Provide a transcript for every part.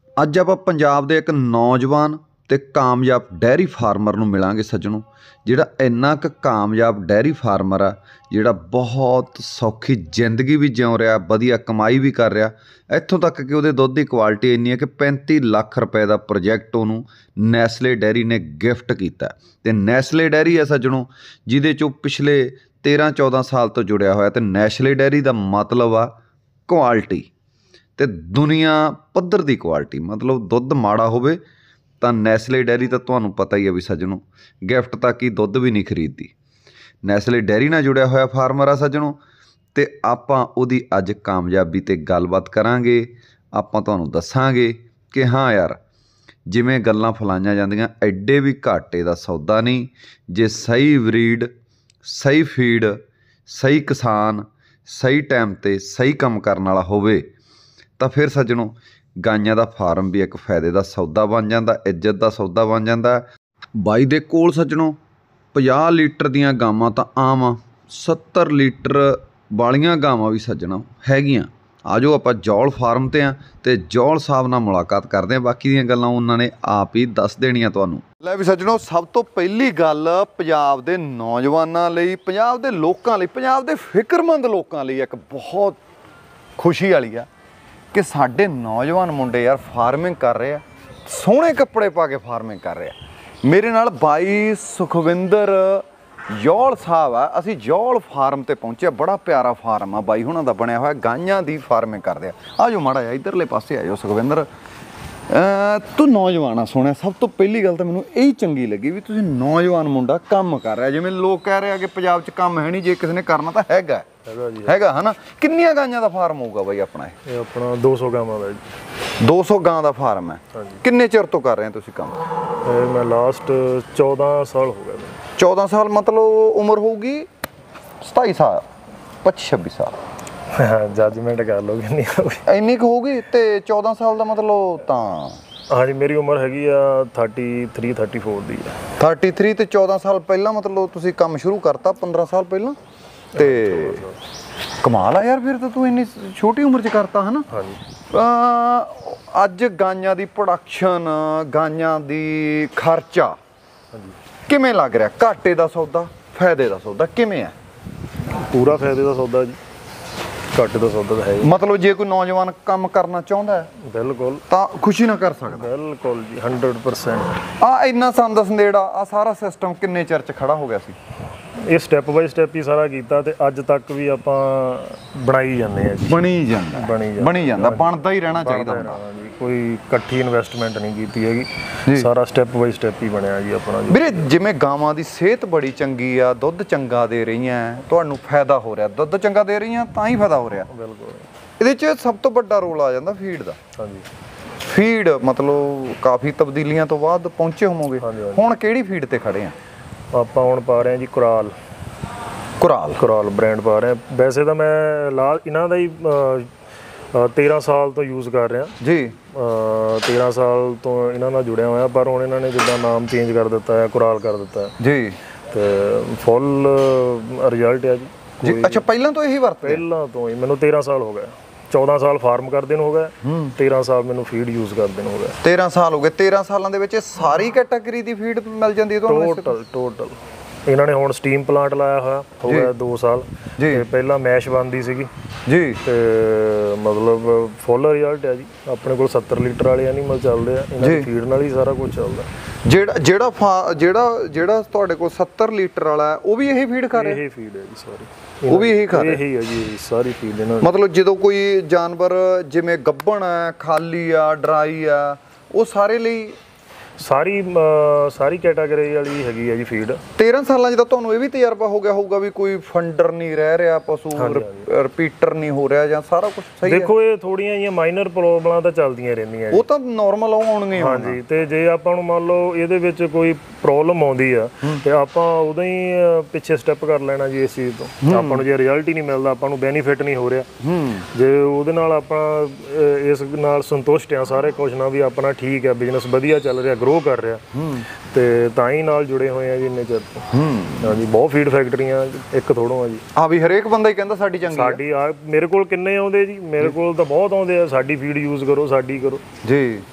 ਅੱਜ ਆਪਾਂ ਪੰਜਾਬ ਦੇ ਇੱਕ ਨੌਜਵਾਨ ਤੇ ਕਾਮਯਾਬ ਡੈਰੀ ਫਾਰਮਰ ਨੂੰ ਮਿਲਾਂਗੇ ਸੱਜਣੋ, ਜਿਹੜਾ ਇੰਨਾ ਕੁ ਕਾਮਯਾਬ ਡੈਰੀ ਫਾਰਮਰ ਆ, ਜਿਹੜਾ ਬਹੁਤ ਸੌਖੀ ਜ਼ਿੰਦਗੀ ਵੀ ਜਿਉ ਰਿਹਾ, ਵਧੀਆ ਕਮਾਈ ਵੀ ਕਰ ਰਿਹਾ। ਇੱਥੋਂ ਤੱਕ ਕਿ ਉਹਦੇ ਦੁੱਧ ਦੀ ਕੁਆਲਿਟੀ ਇੰਨੀ ਹੈ ਕਿ 35 ਲੱਖ ਰੁਪਏ ਦਾ ਪ੍ਰੋਜੈਕਟ ਉਹਨੂੰ ਨੈਸਲੇ ਡੈਰੀ ਨੇ ਗਿਫਟ ਕੀਤਾ। ਅਤੇ ਨੈਸਲੇ ਡੈਰੀ ਹੈ ਸੱਜਣੋ, ਜਿਹਦੇ 'ਚੋਂ ਪਿਛਲੇ 13-14 ਸਾਲ ਤੋਂ ਜੁੜਿਆ ਹੋਇਆ। ਅਤੇ ਨੈਸਲੇ ਡੈਰੀ ਦਾ ਮਤਲਬ ਆ ਕੁਆਲਿਟੀ ਅਤੇ ਦੁਨੀਆ ਪੱਧਰ ਦੀ ਕੁਆਲਿਟੀ। ਮਤਲਬ ਦੁੱਧ ਮਾੜਾ ਹੋਵੇ ਤਾਂ ਨੈਸਲੇ ਡੈਰੀ ਤਾਂ ਤੁਹਾਨੂੰ ਪਤਾ ਹੀ ਆ ਵੀ ਸੱਜਣੋ, ਗਿਫਟ ਤੱਕ ਹੀ ਦੁੱਧ ਵੀ ਨਹੀਂ ਖਰੀਦਦੀ। ਨੈਸਲੇ ਡੈਰੀ ਨਾਲ ਜੁੜਿਆ ਹੋਇਆ ਫਾਰਮਰ ਆ ਸੱਜਣੋ, ਅਤੇ ਆਪਾਂ ਉਹਦੀ ਅੱਜ ਕਾਮਯਾਬੀ 'ਤੇ ਗੱਲਬਾਤ ਕਰਾਂਗੇ। ਆਪਾਂ ਤੁਹਾਨੂੰ ਦੱਸਾਂਗੇ ਕਿ ਹਾਂ ਯਾਰ, ਜਿਵੇਂ ਗੱਲਾਂ ਫੈਲਾਈਆਂ ਜਾਂਦੀਆਂ, ਐਡੇ ਵੀ ਘਾਟੇ ਦਾ ਸੌਦਾ ਨਹੀਂ। ਜੇ ਸਹੀ ਬਰੀਡ, ਸਹੀ ਫੀਡ, ਸਹੀ ਕਿਸਾਨ, ਸਹੀ ਟਾਈਮ 'ਤੇ ਸਹੀ ਕੰਮ ਕਰਨ ਵਾਲਾ ਹੋਵੇ ਤਾਂ ਫਿਰ ਸੱਜਣੋ ਗਾਈਆਂ ਦਾ ਫਾਰਮ ਵੀ ਇੱਕ ਫਾਇਦੇ ਦਾ ਸੌਦਾ ਬਣ ਜਾਂਦਾ, ਇੱਜ਼ਤ ਦਾ ਸੌਦਾ ਬਣ ਜਾਂਦਾ। ਬਾਈ ਦੇ ਕੋਲ ਸੱਜਣੋ 50 ਲੀਟਰ ਦੀਆਂ ਗਾਵਾਂ ਤਾਂ ਆਮ ਆ, 70 ਲੀਟਰ ਵਾਲੀਆਂ ਗਾਵਾਂ ਵੀ ਸੱਜਣੋ ਹੈਗੀਆਂ। ਆ ਜਾਓ ਆਪਾਂ ਜੌਲ ਫਾਰਮ 'ਤੇ ਆ ਅਤੇ ਜੌਲ ਸਾਹਿਬ ਨਾਲ ਮੁਲਾਕਾਤ ਕਰਦੇ ਹਾਂ। ਬਾਕੀ ਦੀਆਂ ਗੱਲਾਂ ਉਹਨਾਂ ਨੇ ਆਪ ਹੀ ਦੱਸ ਦੇਣੀਆਂ ਤੁਹਾਨੂੰ। ਲੈ ਵੀ ਸੱਜਣੋ, ਸਭ ਤੋਂ ਪਹਿਲੀ ਗੱਲ ਪੰਜਾਬ ਦੇ ਨੌਜਵਾਨਾਂ ਲਈ, ਪੰਜਾਬ ਦੇ ਲੋਕਾਂ ਲਈ, ਪੰਜਾਬ ਦੇ ਫਿਕਰਮੰਦ ਲੋਕਾਂ ਲਈ ਇੱਕ ਬਹੁਤ ਖੁਸ਼ੀ ਵਾਲੀ ਆ ਕਿ ਸਾਡੇ ਨੌਜਵਾਨ ਮੁੰਡੇ ਯਾਰ ਫਾਰਮਿੰਗ ਕਰ ਰਹੇ ਆ, ਸੋਹਣੇ ਕੱਪੜੇ ਪਾ ਕੇ ਫਾਰਮਿੰਗ ਕਰ ਰਹੇ ਆ। ਮੇਰੇ ਨਾਲ ਬਾਈ ਸੁਖਵਿੰਦਰ ਜੌਲ ਸਾਹਿਬ ਆ। ਅਸੀਂ ਜੌਲ ਫਾਰਮ 'ਤੇ ਪਹੁੰਚੇ। ਬੜਾ ਪਿਆਰਾ ਫਾਰਮ ਆ ਬਾਈ ਹੁਣਾਂ ਦਾ ਬਣਿਆ ਹੋਇਆ, ਗਾਈਆਂ ਦੀ ਫਾਰਮਿੰਗ ਕਰਦੇ ਆ। ਆ ਜਾਓ ਮਾੜਾ ਜਿਹਾ ਇੱਧਰਲੇ ਪਾਸੇ ਆ ਜਾਓ ਸੁਖਵਿੰਦਰ। ਤੂੰ ਨੌਜਵਾਨ ਆ ਸੋਹਣਿਆ। ਸਭ ਤੋਂ ਪਹਿਲੀ ਗੱਲ ਤਾਂ ਮੈਨੂੰ ਇਹੀ ਚੰਗੀ ਲੱਗੀ ਵੀ ਤੁਸੀਂ ਨੌਜਵਾਨ ਮੁੰਡਾ ਕੰਮ ਕਰ ਰਿਹਾ। ਜਿਵੇਂ ਲੋਕ ਕਹਿ ਰਹੇ ਆ ਕਿ ਪੰਜਾਬ 'ਚ ਕੰਮ ਹੈ ਨਹੀਂ, ਜੇ ਕਿਸੇ ਨੇ ਕਰਨਾ ਤਾਂ ਹੈਗਾ ਹੈ ਨਾ। ਕਿੰਨੀਆਂ ਗਾਈਆਂ ਦਾ ਫਾਰਮ ਹੋਊਗਾ ਬਾਈ ਆਪਣਾ? ਇਹ ਆਪਣਾ 200 ਗਾਵਾਂ ਦਾ ਜੀ। 200 ਗਾਂ ਦਾ ਫਾਰਮ ਹੈ। ਕਿੰਨੇ ਚਿਰ ਤੋਂ ਕਰ ਰਹੇ ਹੋ ਤੁਸੀਂ ਕੰਮ? ਮੈਂ ਲਾਸਟ 14 ਸਾਲ ਹੋ ਗਏ। 14 ਸਾਲ ਮਤਲਬ ਉਮਰ ਹੋਊਗੀ 27 ਸਾਲ, 25-26 ਸਾਲ। ਜੱਜਮੈਂਟ ਕਰ ਲਓ ਕਿੰਨੀ ਇੰਨੀ ਕੁ ਹੋਊਗੀ। ਅਤੇ 14 ਸਾਲ ਦਾ ਮਤਲਬ ਤਾਂ ਹਾਂਜੀ ਮੇਰੀ ਉਮਰ ਹੈਗੀ ਆ 33-34 ਦੀ ਆ। 33 ਅਤੇ 14 ਸਾਲ ਪਹਿਲਾਂ ਮਤਲਬ ਤੁਸੀਂ ਕੰਮ ਸ਼ੁਰੂ ਕਰਤਾ 15 ਸਾਲ ਪਹਿਲਾਂ। ਅਤੇ ਕਮਾਲ ਆ ਯਾਰ, ਫਿਰ ਤਾਂ ਤੂੰ ਇੰਨੀ ਛੋਟੀ ਉਮਰ 'ਚ ਕਰਤਾ ਹੈ ਨਾ। ਹਾਂਜੀ। ਅੱਜ ਗਾਈਆਂ ਦੀ ਪ੍ਰੋਡਕਸ਼ਨ, ਗਾਈਆਂ ਦੀ ਖਰਚਾ ਕਿਵੇਂ ਲੱਗ ਰਿਹਾ? ਘਾਟੇ ਦਾ ਸੌਦਾ, ਫਾਇਦੇ ਦਾ ਸੌਦਾ ਕਿਵੇਂ ਹੈ? ਪੂਰਾ ਫਾਇਦੇ ਦਾ ਸੌਦਾ ਜੀ, ਘੱਟ ਦਾ ਸੌਦਾ ਤਾਂ ਹੈ ਹੀ। ਮਤਲਬ ਜੇ ਕੋਈ ਨੌਜਵਾਨ ਕੰਮ ਕਰਨਾ ਚਾਹੁੰਦਾ ਹੈ ਬਿਲਕੁਲ ਤਾਂ ਖੁਸ਼ੀ ਨਾਲ ਕਰ ਸਕਦਾ। ਬਿਲਕੁਲ ਜੀ 100%। ਇੰਨਾ ਸੰਦ ਸੰਦੇੜਾ, ਆ ਸਾਰਾ ਸਿਸਟਮ ਕਿੰਨੇ ਚਿਰ 'ਚ ਖੜਾ ਹੋ ਗਿਆ ਸੀ? ਇਹ ਸਟੈਪ ਬਾਈ ਸਟੈਪ ਹੀ ਸਾਰਾ ਕੀਤਾ ਅਤੇ ਅੱਜ ਤੱਕ ਵੀ ਆਪਾਂ ਬਣਾਈ ਜਾਂਦੇ ਹਾਂ ਜੀ। ਬਣੀ ਜਾਂਦਾ, ਬਣਦਾ ਹੀ ਰਹਿਣਾ ਚਾਹੀਦਾ ਹੁੰਦਾ ਜੀ। ਕੋਈ ਇਕੱਠੀ ਇਨਵੈਸਟਮੈਂਟ ਨਹੀਂ ਕੀਤੀ ਹੈਗੀ, ਸਾਰਾ ਸਟੈਪ ਬਾਈ ਸਟੈਪ ਹੀ ਬਣਿਆ ਜੀ ਆਪਣਾ ਜੀ। ਵੀਰੇ ਜਿਵੇਂ ਗਾਵਾਂ ਦੀ ਸਿਹਤ ਬੜੀ ਚੰਗੀ ਆ, ਦੁੱਧ ਚੰਗਾ ਦੇ ਰਹੀਆਂ, ਤੁਹਾਨੂੰ ਫਾਇਦਾ ਹੋ ਰਿਹਾ, ਦੁੱਧ ਚੰਗਾ ਦੇ ਰਹੀਆਂ ਤਾਂ ਹੀ ਫਾਇਦਾ ਹੋ ਰਿਹਾ। ਬਿਲਕੁਲ। ਇਹਦੇ 'ਚ ਸਭ ਤੋਂ ਵੱਡਾ ਰੋਲ ਆ ਜਾਂਦਾ ਫੀਡ ਦਾ। ਹਾਂਜੀ। ਫੀਡ ਮਤਲਬ ਕਾਫੀ ਤਬਦੀਲੀਆਂ ਤੋਂ ਬਾਅਦ ਪਹੁੰਚੇ ਹੋਵੋਗੇ। ਹੁਣ ਕਿਹੜੀ ਫੀਡ 'ਤੇ ਖੜੇ ਆ? ਆਪਾਂ ਹੁਣ ਪਾ ਰਹੇ ਹਾਂ ਜੀ ਕੁਰਾਲ ਬ੍ਰਾਂਡ ਪਾ ਰਹੇ ਹਾਂ। ਵੈਸੇ ਤਾਂ ਮੈਂ ਇਹਨਾਂ ਦਾ ਹੀ 13 ਸਾਲ ਤੋਂ ਯੂਜ਼ ਕਰ ਰਿਹਾ ਜੀ। 13 ਸਾਲ ਤੋਂ ਇਹਨਾਂ ਨਾਲ ਜੁੜਿਆ ਹੋਇਆ, ਪਰ ਹੁਣ ਇਹਨਾਂ ਨੇ ਜਿੱਦਾਂ ਨਾਮ ਚੇਂਜ ਕਰ ਦਿੱਤਾ ਹੈ, ਕੁਰਾਲ ਕਰ ਦਿੱਤਾ ਜੀ, ਅਤੇ ਫੁੱਲ ਰਿਜ਼ਲਟ ਹੈ ਜੀ। ਅੱਛਾ, ਪਹਿਲਾਂ ਤੋਂ ਇਹੀ ਵਰਤਦੇ? ਪਹਿਲਾਂ ਤੋਂ ਹੀ ਮੈਨੂੰ 13 ਸਾਲ ਹੋ ਗਏ। 14 ਸਾਲ ਫਾਰਮ ਕਰਦੇ ਨੂੰ ਹੋ ਗਏ, 13 ਸਾਲ ਮੈਨੂੰ ਫੀਡ ਯੂਜ਼ ਕਰਦੇ ਨੂੰ ਹੋ ਗਏ। 13 ਸਾਲ ਹੋ ਗਏ। 13 ਸਾਲਾਂ ਦੇ ਵਿੱਚ ਸਾਰੀ ਕੈਟਾਗਰੀ ਦੀ ਫੀਡ ਮਿਲ ਜਾਂਦੀ ਹੈ ਤੁਹਾਨੂੰ? ਟੋਟਲ ਇਹਨਾਂ ਨੇ ਹੁਣ ਸਟੀਮ ਪਲਾਂਟ ਲਾਇਆ ਹੋਇਆ ਹੋ ਗਿਆ 2 ਸਾਲ ਜੀ। ਪਹਿਲਾਂ ਮੈਸ਼ ਬਣਦੀ ਸੀਗੀ ਜੀ, ਅਤੇ ਮਤਲਬ ਫੁੱਲ ਰਿਜ਼ਲਟ ਹੈ ਜੀ। ਆਪਣੇ ਕੋਲ 70 ਲੀਟਰ ਵਾਲੇ ਐਨੀਮਲ ਚੱਲਦੇ ਆ, ਇਹਨਾਂ ਦੀ ਫੀਡ ਨਾਲ ਹੀ ਸਾਰਾ ਕੁਝ ਚੱਲਦਾ। ਜਿਹੜਾ ਤੁਹਾਡੇ ਕੋਲ 70 ਲੀਟਰ ਵਾਲਾ ਉਹ ਵੀ ਇਹੀ ਫੀਡ ਕਰ ਰਿਹਾ? ਇਹੀ ਫੀਡ ਹੈ ਜੀ ਸਾਰੀ। ਉਹ ਵੀ ਇਹੀ ਖਾ ਰਿਹਾ? ਇਹੀ ਹੈ ਜੀ ਸਾਰੀ ਫੀਡ ਇਹਨਾਂ। ਮਤਲਬ ਜਦੋਂ ਕੋਈ ਜਾਨਵਰ ਜਿਵੇਂ ਗੱਭਣ ਹੈ, ਖਾਲੀ ਆ, ਡਰਾਈ ਆ, ਉਹ ਸਾਰੇ ਲਈ ਸਾਰੀ ਕੈਟਾਗਰੀ ਵਾਲੀ ਹੈਗੀ ਹੈ ਜੀ ਫੀਡ। 13 ਸਾਲਾਂ 'ਚ ਤਾਂ ਤੁਹਾਨੂੰ ਇਹ ਵੀ ਤਜਰਬਾ ਹੋ ਗਿਆ ਹੋਊਗਾ ਵੀ ਕੋਈ ਫੰਡਰ ਨਹੀਂ ਰਹਿ ਰਿਹਾ ਪਸ਼ੂ, ਰਿਪੀਟਰ ਨਹੀਂ ਹੋ ਰਿਹਾ, ਜਾਂ ਸਾਰਾ ਕੁਝ ਸਹੀ ਹੈ? ਦੇਖੋ, ਇਹ ਥੋੜ੍ਹੀਆਂ ਜਿਹੀਆਂ ਮਾਈਨਰ ਪ੍ਰੋਬਲਮਾਂ ਤਾਂ ਚੱਲਦੀਆਂ ਰਹਿੰਦੀਆਂ, ਉਹ ਤਾਂ ਨੋਰਮਲ ਆਉਣਗੀਆਂ। ਹਾਂਜੀ। ਅਤੇ ਜੇ ਆਪਾਂ ਨੂੰ ਮੰਨ ਲਓ ਇਹਦੇ ਵਿੱਚ ਕੋਈ ਪ੍ਰੋਬਲਮ ਆਉਂਦੀ ਆ ਅਤੇ ਆਪਾਂ ਉਦੋਂ ਹੀ ਪਿੱਛੇ ਸਟੈਪ ਕਰ ਲੈਣਾ ਜੀ ਇਸ ਚੀਜ਼ ਤੋਂ। ਆਪਾਂ ਨੂੰ ਜੇ ਰਿਜ਼ਲਟ ਹੀ ਨਹੀਂ ਮਿਲਦਾ, ਆਪਾਂ ਨੂੰ ਬੈਨੀਫਿਟ ਨਹੀਂ ਹੋ ਰਿਹਾ, ਜੇ ਉਹਦੇ ਨਾਲ ਆਪਾਂ ਇਸ ਨਾਲ ਸੰਤੁਸ਼ਟ ਆ ਸਾਰੇ ਕੁਛ ਨਾਲ ਵੀ ਆਪਣਾ ਠੀਕ ਹੈ, ਬਿਜ਼ਨਸ ਵਧੀਆ ਚੱਲ ਰਿਹਾ, ਗਰੋ ਕਰ ਰਿਹਾ, ਤੇ ਤਾਂ ਹੀ ਨਾਲ ਜੁੜੇ ਹੋਏ ਆ ਜੀ ਇੰਨੇ ਚਿਰ ਤੋਂ। ਹਾਂਜੀ, ਬਹੁਤ ਫੀਡ ਫੈਕਟਰੀਆਂ, ਇੱਕ ਥੋੜੋਂ ਆ ਜੀ। ਵੀ ਹਰੇਕ ਬੰਦਾ ਹੀ ਕਹਿੰਦਾ ਸਾਡੀ ਚੰਗੀ, ਮੇਰੇ ਕੋਲ ਕਿੰਨੇ ਆਉਂਦੇ ਜੀ, ਮੇਰੇ ਕੋਲ ਤਾਂ ਬਹੁਤ ਆਉਂਦੇ ਆ, ਸਾਡੀ ਫੀਡ ਯੂਜ਼ ਕਰੋ, ਸਾਡੀ ਕਰੋ ਜੀ।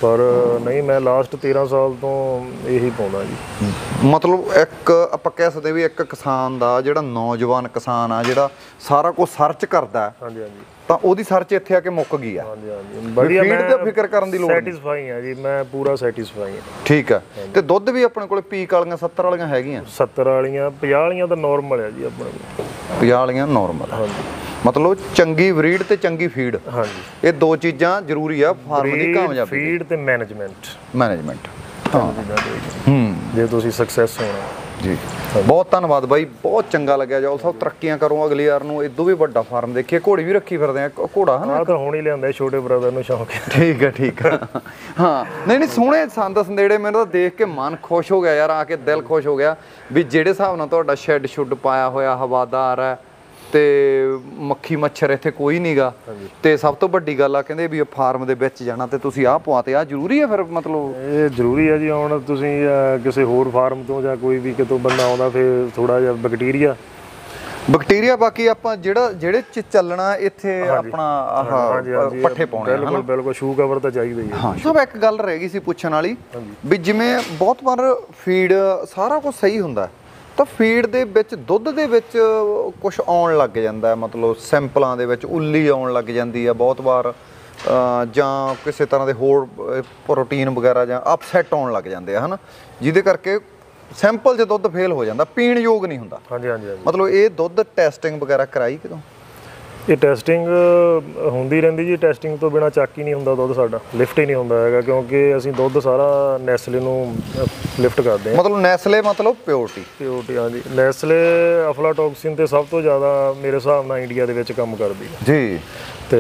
ਪਰ ਨਹੀਂ ਮੈਂ ਲਾਸਟ 13 ਸਾਲ ਤੋਂ ਇਹੀ ਪਾਉਂਦਾ ਜੀ। ਮਤਲਬ ਇੱਕ ਆਪਾਂ ਕਹਿ ਸਕਦੇ ਵੀ ਇੱਕ ਕਿਸਾਨ ਦਾ ਜਿਹੜਾ ਨੌਜਵਾਨ ਕਿਸਾਨ ਆ ਜਿਹੜਾ ਸਾਰਾ ਕੁਝ ਸਰਚ ਕਰਦਾ ਹਾਂਜੀ ਹਾਂਜੀ ਤਾਂ ਉਹਦੀ ਸਰਚ ਇੱਥੇ ਆ ਕੇ ਮੁੱਕ ਗਈ ਆ। ਹਾਂਜੀ ਹਾਂਜੀ ਵਧੀਆ, ਫੀਡ ਤੇ ਫਿਕਰ ਕਰਨ ਦੀ ਲੋੜ ਨਹੀਂ। ਸੈਟੀਸਫਾਈ ਆ ਜੀ, ਮੈਂ ਪੂਰਾ ਸੈਟੀਸਫਾਈ ਆ। ਠੀਕ ਆ। ਤੇ ਦੁੱਧ ਵੀ ਆਪਣੇ ਕੋਲੇ ਪੀਕ ਵਾਲੀਆਂ 70 ਵਾਲੀਆਂ ਹੈਗੀਆਂ? 70 ਵਾਲੀਆਂ 50 ਵਾਲੀਆਂ ਤਾਂ ਨਾਰਮਲ ਆ ਜੀ ਆਪਣੇ ਕੋਲ। 50 ਵਾਲੀਆਂ ਨਾਰਮਲ? ਹਾਂਜੀ। ਮਤਲਬ ਚੰਗੀ ਬਰੀਡ ਤੇ ਚੰਗੀ ਫੀਡ, ਹਾਂਜੀ, ਇਹ ਦੋ ਚੀਜ਼ਾਂ ਜ਼ਰੂਰੀ ਆ ਫਾਰਮ ਦੀ ਕਾਮਯਾਬੀ। ਫੀਡ ਤੇ ਮੈਨੇਜਮੈਂਟ। ਹਾਂ। ਜੇ ਤੁਸੀਂ ਸਕਸੈਸ ਹੋਣਾ ਜੀ। ਬਹੁਤ ਧੰਨਵਾਦ ਬਾਈ, ਬਹੁਤ ਚੰਗਾ ਲੱਗਿਆ। ਜੌਲ ਸਾਹਿਬ ਤਰੱਕੀਆਂ ਕਰੋ ਅਗਲੀ ਵਾਰ ਨੂੰ, ਇਦੋਂ ਵੀ ਵੱਡਾ ਫਾਰਮ ਦੇਖੀਏ। ਘੋੜੀ ਵੀ ਰੱਖੀ ਫਿਰਦੇ ਆ, ਘੋੜਾ ਹੈ ਨਾ? ਆਹ ਤਾਂ ਹੁਣ ਹੀ ਲਿਆਂਦਾ, ਛੋਟੇ ਬ੍ਰਦਰ ਨੂੰ ਸ਼ੌਂਕ ਹੈ। ਠੀਕ ਹੈ ਠੀਕ ਹੈ। ਹਾਂ ਨਹੀਂ ਸੋਹਣੇ ਸੰਦ ਸੰਦੇੜੇ, ਮੈਨੂੰ ਤਾਂ ਦੇਖ ਕੇ ਮਨ ਖੁਸ਼ ਹੋ ਗਿਆ ਯਾਰ, ਆ ਕੇ ਦਿਲ ਖੁਸ਼ ਹੋ ਗਿਆ ਵੀ ਜਿਹੜੇ ਹਿਸਾਬ ਨਾਲ ਤੁਹਾਡਾ ਸ਼ੈੱਡ ਸ਼ੁੱਡ ਪਾਇਆ ਹੋਇਆ, ਹਵਾਦਾਰ ਹੈ ਤੇ ਮੱਖੀ ਮੱਛਰ ਇੱਥੇ ਕੋਈ ਨਹੀਂਗਾ। ਤੇ ਸਭ ਤੋਂ ਵੱਡੀ ਗੱਲ ਆ ਕਹਿੰਦੇ ਵੀ ਫਾਰਮ ਦੇ ਵਿੱਚ ਜਾਣਾ ਤੇ ਤੁਸੀਂ ਆਹ ਪਵਾਤੇ, ਆਹ ਜ਼ਰੂਰੀ ਹੈ ਫਿਰ? ਮਤਲਬ ਇਹ ਜ਼ਰੂਰੀ ਹੈ ਜੀ। ਹੁਣ ਤੁਸੀਂ ਕਿਸੇ ਹੋਰ ਫਾਰਮ ਤੋਂ ਜਾਂ ਕੋਈ ਵੀ ਕਿਤੋਂ ਬੰਦਾ ਆਉਂਦਾ ਫਿਰ ਥੋੜਾ ਜਿਹਾ ਬੈਕਟੀਰੀਆ ਬਾਕੀ ਆਪਾਂ ਜਿਹੜੇ ਚ ਚੱਲਣਾ ਇੱਥੇ ਆਪਣਾ ਆਹ ਪੱਠੇ ਪਾਉਣੇ। ਬਿਲਕੁਲ ਬਿਲਕੁਲ, ਸ਼ੂ ਕਵਰ ਤਾਂ ਚਾਹੀਦਾ ਹੀ ਹੈ। ਹਾਂ ਸਭ ਇੱਕ ਗੱਲ ਰਹਿ ਗਈ ਸੀ ਪੁੱਛਣ ਵਾਲੀ ਵੀ ਜਿਵੇਂ ਬਹੁਤ ਵਾਰ ਫੀਡ ਸਾਰਾ ਕੁਝ ਸਹੀ ਹੁੰਦਾ ਤਾਂ ਫੀਡ ਦੇ ਵਿੱਚ ਦੁੱਧ ਦੇ ਵਿੱਚ ਕੁਝ ਆਉਣ ਲੱਗ ਜਾਂਦਾ, ਮਤਲਬ ਸੈਂਪਲਾਂ ਦੇ ਵਿੱਚ ਉੱਲੀ ਆਉਣ ਲੱਗ ਜਾਂਦੀ ਆ ਬਹੁਤ ਵਾਰ, ਜਾਂ ਕਿਸੇ ਤਰ੍ਹਾਂ ਦੇ ਹੋਰ ਪ੍ਰੋਟੀਨ ਵਗੈਰਾ ਜਾਂ ਅਪਸੈਟ ਆਉਣ ਲੱਗ ਜਾਂਦੇ ਆ, ਹਨਾ, ਜਿਹਦੇ ਕਰਕੇ ਸੈਂਪਲ 'ਚ ਦੁੱਧ ਫੇਲ ਹੋ ਜਾਂਦਾ, ਪੀਣ ਯੋਗ ਨਹੀਂ ਹੁੰਦਾ। ਹਾਂਜੀ ਹਾਂਜੀ। ਮਤਲਬ ਇਹ ਦੁੱਧ ਟੈਸਟਿੰਗ ਵਗੈਰਾ ਕਰਾਈ ਕਿਦੋਂ? ਇਹ ਟੈਸਟਿੰਗ ਹੁੰਦੀ ਰਹਿੰਦੀ ਜੀ। ਟੈਸਟਿੰਗ ਤੋਂ ਬਿਨਾ ਚੱਕ ਹੀ ਨਹੀਂ ਹੁੰਦਾ ਦੁੱਧ, ਸਾਡਾ ਲਿਫਟ ਹੀ ਨਹੀਂ ਹੁੰਦਾ ਹੈਗਾ, ਕਿਉਂਕਿ ਅਸੀਂ ਦੁੱਧ ਸਾਰਾ ਨੈਸਲੇ ਨੂੰ ਲਿਫਟ ਕਰਦੇ ਹਾਂ। ਮਤਲਬ ਨੈਸਲੇ ਮਤਲਬ ਪਿਓਰਟੀ? ਹਾਂਜੀ। ਨੈਸਲੇ ਅਫਲਾਟੌਕਸਿਨ ਤੇ ਸਭ ਤੋਂ ਜ਼ਿਆਦਾ ਮੇਰੇ ਹਿਸਾਬ ਨਾਲ ਇੰਡੀਆ ਦੇ ਵਿੱਚ ਕੰਮ ਕਰਦੀ ਹੈ ਜੀ। ਤੇ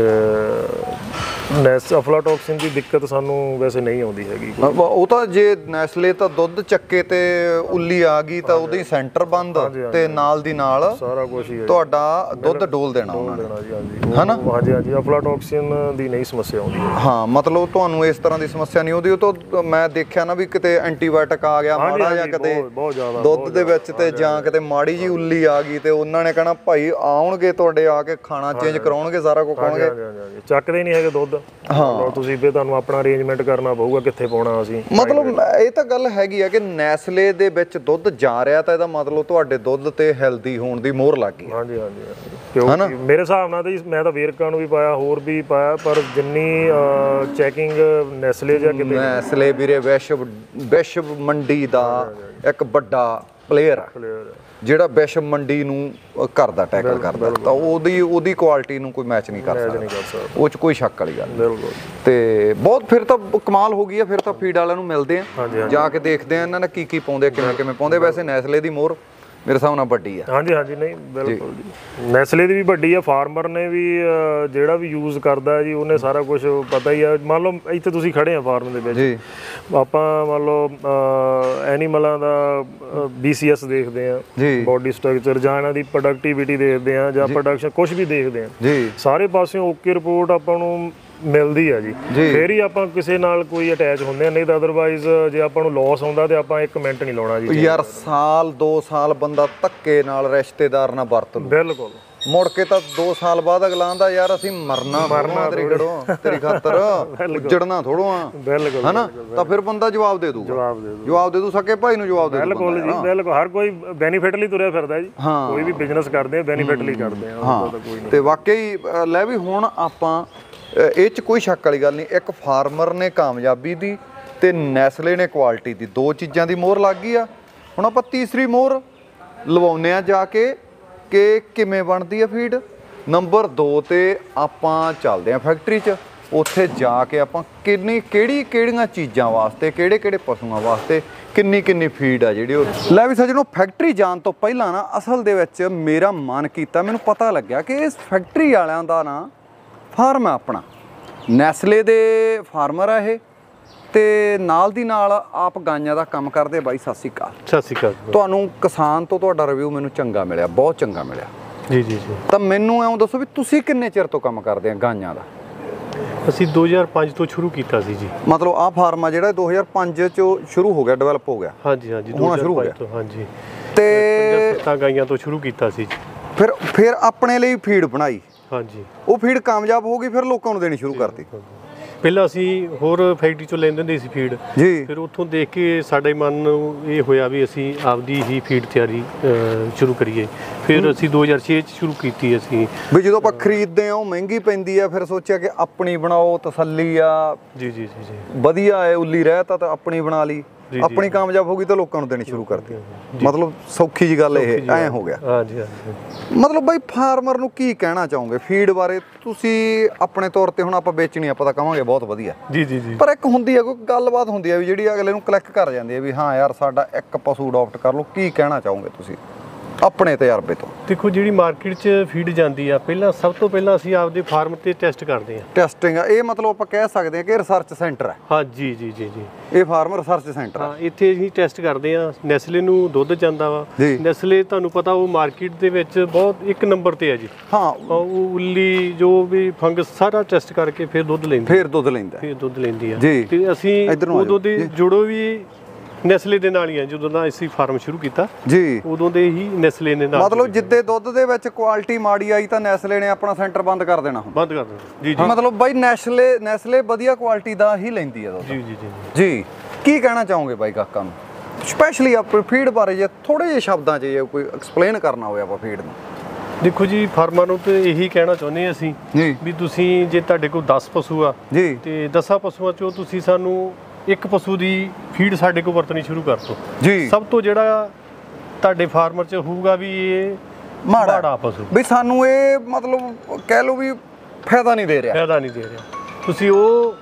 ਅਫਲਾਟੌਕਸਿਨ ਦੀ ਦਿੱਕਤ ਸਾਨੂੰ ਵੈਸੇ ਨਹੀਂ ਆਉਂਦੀ ਹੈਗੀ। ਉਹ ਤਾਂ ਜੇ ਨੈਸਲੇ ਤਾਂ ਦੁੱਧ ਚੱਕੇ ਤੇ ਉੱਲੀ ਆ ਗਈ ਤਾਂ ਉਹਦੇ ਹੀ ਸੈਂਟਰ ਬੰਦ ਤੇ ਨਾਲ ਦੀ ਨਾਲ ਸਾਰਾ ਕੁਝ ਹੀ ਤੁਹਾਡਾ ਦੁੱਧ ਡੋਲ ਦੇਣਾ ਉਹਨਾਂ ਨੇ, ਹਨਾ? ਹਾਂਜੀ ਹਾਂਜੀ। ਅਫਲਾਟੌਕਸਿਨ ਦੀ ਨਹੀਂ ਸਮੱਸਿਆ ਆਉਂਦੀ। ਹਾਂ ਮਤਲਬ ਤੁਹਾਨੂੰ ਇਸ ਤਰ੍ਹਾਂ ਦੀ ਸਮੱਸਿਆ ਨਹੀਂ ਆਉਂਦੀ। ਉਹ ਤਾਂ ਮੈਂ ਦੇਖਿਆ ਨਾ ਵੀ ਕਿਤੇ ਐਂਟੀਬਾਇਓਟਿਕ ਆ ਗਿਆ ਮਾੜਾ ਜਾਂ ਕਿਤੇ ਦੁੱਧ ਦੇ ਵਿੱਚ ਤੇ ਜਾਂ ਕਿਤੇ ਮਾੜੀ ਜੀ ਉੱਲੀ ਆ ਗਈ ਤੇ ਉਹਨਾਂ ਨੇ ਕਹਿਣਾ ਭਾਈ ਆਉਣਗੇ ਤੁਹਾਡੇ ਆ ਕੇ ਖਾਣਾ ਚੇਂਜ ਕਰਾਉਣਗੇ, ਸਾਰਾ ਕੁਝ ਕਰਾਉਣਗੇ, ਚੱਕਦੇ ਨਹੀਂ ਹੈਗੇ ਦੁੱਧ। ਹਾਂ ਤੁਸੀਂ ਫਿਰ ਤੁਹਾਨੂੰ ਆਪਣਾ ਅਰੇਂਜਮੈਂਟ ਕਰਨਾ ਪਊਗਾ ਕਿੱਥੇ ਪਾਉਣਾ ਅਸੀਂ। ਮਤਲਬ ਇਹ ਤਾਂ ਗੱਲ ਹੈਗੀ ਆ ਕਿ ਨੈਸਲੇ ਦੇ ਵਿੱਚ ਦੁੱਧ ਜਾ ਰਿਹਾ ਤਾਂ ਇਹਦਾ ਮਤਲਬ ਤੁਹਾਡੇ ਦੁੱਧ ਤੇ ਹੈਲਦੀ ਹੋਣ ਦੀ ਮੋਹਰ ਲੱਗ ਗਈ। ਹਾਂਜੀ ਹਾਂਜੀ। ਕਿਉਂਕਿ ਮੇਰੇ ਹਿਸਾਬ ਨਾਲ ਤਾਂ ਮੈਂ ਤਾਂ ਵੇਰਕਾ ਨੂੰ ਵੀ ਪਾਇਆ, ਹੋਰ ਵੀ ਪਾਇਆ, ਪਰ ਜਿੰਨੀ ਚੈਕਿੰਗ ਨੈਸਲੇ ਜਾਂ ਕਿਤੇ ਨੈਸਲੇ ਵੀਰੇ ਵਿਸ਼ਵ ਮੰਡੀ ਦਾ ਇੱਕ ਵੱਡਾ ਪਲੇਅਰ ਆ ਜਿਹੜਾ ਵਿਸ਼ਵ ਮੰਡੀ ਨੂੰ ਕਰਦਾ, ਟੈਕਲ ਕਰਦਾ, ਤਾਂ ਉਹਦੀ ਕੁਆਲਿਟੀ ਨੂੰ ਕੋਈ ਮੈਚ ਨਹੀਂ ਕਰ ਸਕਦਾ, ਉਹ 'ਚ ਕੋਈ ਸ਼ੱਕ ਵਾਲੀ ਗੱਲ ਨਹੀਂ। ਤੇ ਬਹੁਤ ਫਿਰ ਤਾਂ ਕਮਾਲ ਹੋ ਗਈ ਆ। ਫਿਰ ਤਾਂ ਫੀਡ ਵਾਲਿਆਂ ਨੂੰ ਮਿਲਦੇ ਆ, ਜਾ ਕੇ ਦੇਖਦੇ ਆ ਇਹਨਾਂ ਨੇ ਕੀ ਪਾਉਂਦੇ, ਕਿਵੇਂ ਪਾਉਂਦੇ। ਵੈਸੇ ਨੈਸਲੇ ਦੀ ਮੋਹਰ ਮੇਰੇ ਹਿਸਾਬ ਨਾਲ ਵੱਡੀ ਆ। ਹਾਂਜੀ ਹਾਂਜੀ। ਨਹੀਂ ਬਿਲਕੁਲ ਜੀ, ਨੈਸਲੇ ਦੀ ਵੀ ਵੱਡੀ ਆ। ਫਾਰਮਰ ਨੇ ਵੀ ਜਿਹੜਾ ਵੀ ਯੂਜ਼ ਕਰਦਾ ਜੀ ਉਹਨੇ ਸਾਰਾ ਕੁਝ ਪਤਾ ਹੀ ਆ। ਮੰਨ ਲਓ ਇੱਥੇ ਤੁਸੀਂ ਖੜੇ ਆ ਫਾਰਮ ਦੇ ਵਿੱਚ, ਆਪਾਂ ਮੰਨ ਲਓ ਐਨੀਮਲਾਂ ਦਾ BCS ਦੇਖਦੇ ਆ, ਬੋਡੀ ਸਟਰਕਚਰ, ਜਾਂ ਇਹਨਾਂ ਦੀ ਪ੍ਰੋਡਕਟਿਵਿਟੀ ਦੇਖਦੇ ਆ, ਜਾਂ ਪ੍ਰੋਡਕਸ਼ਨ ਕੁਝ ਵੀ ਦੇਖਦੇ ਆ, ਸਾਰੇ ਪਾਸਿਓਂ ਓਕੇ ਰਿਪੋਰਟ ਆਪਾਂ ਨੂੰ ਮਿਲਦੀ ਆ ਜੀ। ਫੇਰ ਹੀ ਆਪਾਂ ਕਿਸੇ ਨਾਲ ਕੋਈ ਅਟੈਚ ਹੁੰਦੇ ਆ, ਨਹੀਂ ਤਾਂ ਅਦਰਵਾਈਜ਼ ਜੇ ਆਪਾਂ ਨੂੰ ਲਾਸ ਆਉਂਦਾ ਤੇ ਆਪਾਂ 1 ਮਿੰਟ ਨਹੀਂ ਲਾਉਣਾ ਜੀ। ਯਾਰ ਸਾਲ 2 ਸਾਲ ਬੰਦਾ ਧੱਕੇ ਨਾਲ ਰਿਸ਼ਤੇਦਾਰ ਨਾਲ ਵਰਤ ਲੂ, ਬਿਲਕੁਲ ਮੁੜ ਕੇ ਤਾਂ 2 ਸਾਲ ਬਾਅਦ ਅਗਲਾ ਆਂਦਾ ਯਾਰ ਅਸੀਂ ਮਰਨਾ ਤੇਰੀ ਖਾਤਰ, ਉੱਜੜਨਾ ਥੋੜੋ ਆ, ਬਿਲਕੁਲ, ਹਨਾ? ਤਾਂ ਫਿਰ ਬੰਦਾ ਜਵਾਬ ਦੇ ਦੂ ਸਕੇ ਭਾਈ ਨੂੰ ਜਵਾਬ ਦੇ ਦੂ। ਬਿਲਕੁਲ ਜੀ ਬਿਲਕੁਲ। ਹਰ ਕੋਈ ਬੈਨੀਫਿਟ ਲਈ ਤੁਰਿਆ ਫਿਰਦਾ ਜੀ, ਕੋਈ ਵੀ ਬਿਜ਼ਨਸ ਕਰਦੇ ਆ ਬੈਨੀਫਿਟ ਲਈ ਕਰਦੇ ਆ। ਤੇ ਵਾਕਈ ਲੈ ਵੀ ਹੁਣ ਆਪਾਂ ਇਹ 'ਚ ਕੋਈ ਸ਼ੱਕ ਵਾਲੀ ਗੱਲ ਨਹੀਂ, ਇੱਕ ਫਾਰਮਰ ਨੇ ਕਾਮਯਾਬੀ ਦੀ ਤੇ ਨੈਸਲੇ ਨੇ ਕੁਆਲਿਟੀ ਦੀ, ਦੋ ਚੀਜ਼ਾਂ ਦੀ ਮੋਹਰ ਲੱਗ ਗਈ ਆ। ਹੁਣ ਆਪਾਂ ਤੀਸਰੀ ਮੋਹਰ ਲਵਾਉਂਦੇ ਆ ਜਾ ਕੇ ਕਿ ਕਿਵੇਂ ਬਣਦੀ ਆ ਫੀਡ। ਨੰਬਰ 2 ਤੇ ਆਪਾਂ ਚੱਲਦੇ ਆ ਫੈਕਟਰੀ 'ਚ, ਉੱਥੇ ਜਾ ਕੇ ਆਪਾਂ ਕਿਹੜੀਆਂ ਚੀਜ਼ਾਂ ਵਾਸਤੇ, ਕਿਹੜੇ ਪਸ਼ੂਆਂ ਵਾਸਤੇ ਕਿੰਨੀ ਫੀਡ ਆ ਜਿਹੜੀ ਉਹ। ਲੈ ਵੀ ਸੱਜਣੋ, ਫੈਕਟਰੀ ਜਾਣ ਤੋਂ ਪਹਿਲਾਂ ਨਾ ਅਸਲ ਦੇ ਵਿੱਚ ਮੇਰਾ ਮਨ ਕੀਤਾ, ਮੈਨੂੰ ਪਤਾ ਲੱਗਿਆ ਕਿ ਇਸ ਫੈਕਟਰੀ ਵਾਲਿਆਂ ਦਾ ਨਾ ਫਾਰਮ ਆ ਆਪਣਾ, ਨੈਸਲੇ ਦੇ ਫਾਰਮਰ ਆ ਇਹ, ਤੇ ਨਾਲ ਦੀ ਨਾਲ ਆਪ ਗਾਈਆਂ ਦਾ ਕੰਮ ਕਰਦੇ। ਬਾਈ ਸਤਿ ਸ਼੍ਰੀ ਅਕਾਲ। ਸਤਿ ਸ਼੍ਰੀ ਅਕਾਲ। ਤੁਹਾਨੂੰ ਕਿਸਾਨ ਤੋਂ ਤੁਹਾਡਾ ਰਿਵਿਊ ਮੈਨੂੰ ਚੰਗਾ ਮਿਲਿਆ, ਬਹੁਤ ਚੰਗਾ ਮਿਲਿਆ ਜੀ। ਤਾਂ ਮੈਨੂੰ ਐਂ ਦੱਸੋ ਵੀ ਤੁਸੀਂ ਕਿੰਨੇ ਚਿਰ ਤੋਂ ਕੰਮ ਕਰਦੇ ਆ ਗਾਈਆਂ ਦਾ? ਅਸੀਂ 2005 ਤੋਂ ਸ਼ੁਰੂ ਕੀਤਾ ਸੀ ਜੀ। ਮਤਲਬ ਆਹ ਫਾਰਮ ਆ ਜਿਹੜਾ 2005 ਚੋਂ ਸ਼ੁਰੂ ਹੋ ਗਿਆ, ਡਿਵੈਲਪ ਹੋ ਗਿਆ? ਹਾਂਜੀ ਹੁਣ ਸ਼ੁਰੂ ਹੋ ਗਿਆ। ਹਾਂਜੀ। ਤੇ 7 ਗਾਈਆਂ ਤੋਂ ਸ਼ੁਰੂ ਕੀਤਾ ਸੀ ਜੀ। ਫਿਰ ਆਪਣੇ ਲਈ ਫੀਡ ਬਣਾਈ? ਹਾਂਜੀ। ਉਹ ਫੀਡ ਕਾਮਯਾਬ ਹੋ ਗਈ, ਫਿਰ ਲੋਕਾਂ ਨੂੰ ਦੇਣੀ ਸ਼ੁਰੂ ਕਰਤੀ? ਪਹਿਲਾਂ ਅਸੀਂ ਹੋਰ ਫੈਕਟਰੀ ਚੋਂ ਲੈਂਦੇ ਹੁੰਦੇ ਸੀ ਫੀਡ, ਜੀ ਫਿਰ ਉੱਥੋਂ ਦੇਖ ਕੇ ਸਾਡੇ ਮਨ ਨੂੰ ਇਹ ਹੋਇਆ ਵੀ ਅਸੀਂ ਆਪਦੀ ਹੀ ਫੀਡ ਤਿਆਰੀ ਸ਼ੁਰੂ ਕਰੀਏ। ਫਿਰ ਅਸੀਂ 2006 ਚ ਸ਼ੁਰੂ ਕੀਤੀ। ਅਸੀਂ ਵੀ ਜਦੋਂ ਆਪਾਂ ਖਰੀਦਦੇ ਆ ਉਹ ਮਹਿੰਗੀ ਪੈਂਦੀ ਆ, ਫਿਰ ਸੋਚਿਆ ਕਿ ਆਪਣੀ ਬਣਾਓ, ਤਸੱਲੀ ਆ, ਜੀ ਜੀ ਜੀ ਜੀ ਵਧੀਆ ਹੈ, ਉੱਲੀ ਰਹਿਤਾ ਤਾਂ ਆਪਣੀ ਬਣਾ ਲਈ, ਆਪਣੀ ਕਾਮਯਾਬ ਹੋ ਗਈ ਤਾਂ ਲੋਕਾਂ ਨੂੰ ਦੇਣੀ ਸ਼ੁਰੂ ਕਰਤੀ। ਮਤਲਬ ਸੌਖੀ ਜੀ ਗੱਲ ਇਹ ਐ ਹੋ ਗਿਆ। ਹਾਂਜੀ ਹਾਂਜੀ। ਮਤਲਬ ਬਾਈ ਫਾਰਮਰ ਨੂੰ ਕੀ ਕਹਿਣਾ ਚਾਹੋਗੇ ਫੀਡ ਬਾਰੇ? ਤੁਸੀਂ ਆਪਣੇ ਤੌਰ ਤੇ ਹੁਣ ਆਪਾਂ ਵੇਚਣੀ ਆਪਾਂ ਤਾਂ ਕਹਾਂਗੇ ਬਹੁਤ ਵਧੀਆ, ਜੀ ਜੀ ਜੀ। ਪਰ ਇੱਕ ਹੁੰਦੀ ਆ ਕੋਈ ਗੱਲਬਾਤ ਹੁੰਦੀ ਆ ਵੀ ਜਿਹੜੀ ਅਗਲੇ ਨੂੰ ਕਲਿੱਕ ਕਰ ਜਾਂਦੀ ਹੈ ਵੀ ਹਾਂ ਯਾਰ ਸਾਡਾ ਇੱਕ ਪਸ਼ੂ ਅਡਾਪਟ ਕਰ ਲਓ। ਕੀ ਕਹਿਣਾ ਚਾਹੋਗੇ ਤੁਸੀਂ ਆਪਣੇ ਤਜਰਬੇ ਤੋਂ? ਦੇਖੋ, ਜਿਹੜੀ ਮਾਰਕੀਟ 'ਚ ਫੀਡ ਜਾਂਦੀ ਆ, ਸਭ ਤੋਂ ਪਹਿਲਾਂ ਅਸੀਂ ਆਪਦੇ ਫਾਰਮ ਤੇ ਟੈਸਟ ਕਰਦੇ ਹਾਂ। ਟੈਸਟਿੰਗ ਆ ਇਹ, ਮਤਲਬ ਆਪਾਂ ਕਹਿ ਸਕਦੇ ਹਾਂ ਕਿ ਰਿਸਰਚ ਸੈਂਟਰ ਹੈ। ਹਾਂ ਜੀ ਜੀ ਜੀ ਜੀ। ਇਹ ਫਾਰਮ ਰਿਸਰਚ ਸੈਂਟਰ ਹੈ। ਹਾਂ, ਇੱਥੇ ਅਸੀਂ ਟੈਸਟ ਕਰਦੇ ਹਾਂ। ਨੈਸਲੇ ਨੂੰ ਦੁੱਧ ਜਾਂਦਾ ਵਾ। ਜੀ। ਨੈਸਲੇ ਤੁਹਾਨੂੰ ਪਤਾ ਉਹ ਮਾਰਕੀਟ ਦੇ ਵਿੱਚ ਬਹੁਤ ਇੱਕ ਨੰਬਰ ਤੇ ਹੈ ਜੀ। ਹਾਂ, ਉਹ ਉੱਲੀ ਜੋ ਵੀ ਫੰਗਸ ਸਾਰਾ ਟੈਸਟ ਕਰਕੇ ਫਿਰ ਦੁੱਧ ਲੈਂਦੀ ਫਿਰ ਦੁੱਧ ਲੈਂਦਾ। ਫਿਰ ਦੁੱਧ ਲੈਂਦੀ ਆ। ਜੀ। ਤੇ ਅਸੀਂ ਇੱਧਰ ਨੂੰ ਆ ਉਦੋਂ ਜਾਓ। ਦੇ ਜੁੜੋ ਵੀ ਨੈਸਲੇ ਦੇ ਨਾਲ ਹੀ ਆ। ਜਦੋਂ ਦਾ ਅਸੀਂ ਫਾਰਮ ਸ਼ੁਰੂ ਕੀਤਾ ਜੀ, ਉਦੋਂ ਦੇ ਹੀ ਨੈਸਲੇ ਨੇ ਨਾਲ ਮਤਲਬ ਜਿੱਦੇ ਦੁੱਧ ਦੇ ਵਿੱਚ ਕੁਆਲਿਟੀ ਮਾੜੀ ਆਈ ਤਾਂ ਨੈਸਲੇ ਨੇ ਆਪਣਾ ਸੈਂਟਰ ਬੰਦ ਕਰ ਦੇਣਾ ਹੁੰਦਾ। ਬੰਦ ਕਰ ਦਿੰਦੇ। ਜੀ ਜੀ ਮਤਲਬ ਬਾਈ ਨੈਸਲੇ ਵਧੀਆ ਕੁਆਲਿਟੀ ਦਾ ਹੀ ਲੈਂਦੀ ਆ ਦੁੱਧ। ਜੀ ਜੀ ਜੀ। ਜੀ, ਕੀ ਕਹਿਣਾ ਚਾਹੋਗੇ ਬਾਈ ਕਾਕਾਂ ਨੂੰ ਸਪੈਸ਼ਲੀ ਆਪਣੀ ਫੀਡ ਬਾਰੇ? ਜੇ ਥੋੜੇ ਜਿਹੇ ਸ਼ਬਦਾਂ 'ਚ ਜੇ ਕੋਈ ਐਕਸਪਲੇਨ ਕਰਨਾ ਹੋਵੇ ਆਪਾਂ ਫੀਡ ਨੂੰ। ਦੇਖੋ ਜੀ, ਫਾਰਮਰ ਨੂੰ ਤੇ ਇਹੀ ਕਹਿਣਾ ਚਾਹੁੰਦੇ ਅਸੀਂ ਜੀ ਵੀ ਤੁਸੀਂ ਜੇ ਤੁਹਾਡੇ ਕੋਲ 10 ਪਸ਼ੂ ਆ ਜੀ ਤੇ 10 ਪਸ਼ੂਆਂ ਚੋਂ ਤੁਸੀਂ ਸਾਨੂੰ ਇੱਕ ਪਸ਼ੂ ਦੀ ਫੀਡ ਸਾਡੇ ਕੋਲ ਵਰਤਣੀ ਸ਼ੁਰੂ ਕਰ ਦਿਓ। ਜੀ, ਸਭ ਤੋਂ ਜਿਹੜਾ ਤੁਹਾਡੇ ਫਾਰਮਰ 'ਚ ਹੋਊਗਾ ਵੀ ਇਹ ਮਾੜਾ ਪਸ਼ੂ, ਵੀ ਸਾਨੂੰ ਇਹ ਮਤਲਬ ਕਹਿ ਲਓ ਵੀ ਫਾਇਦਾ ਨਹੀਂ ਦੇ ਰਿਹਾ। ਫਾਇਦਾ ਨਹੀਂ ਦੇ ਰਿਹਾ, ਤੁਸੀਂ ਉਹ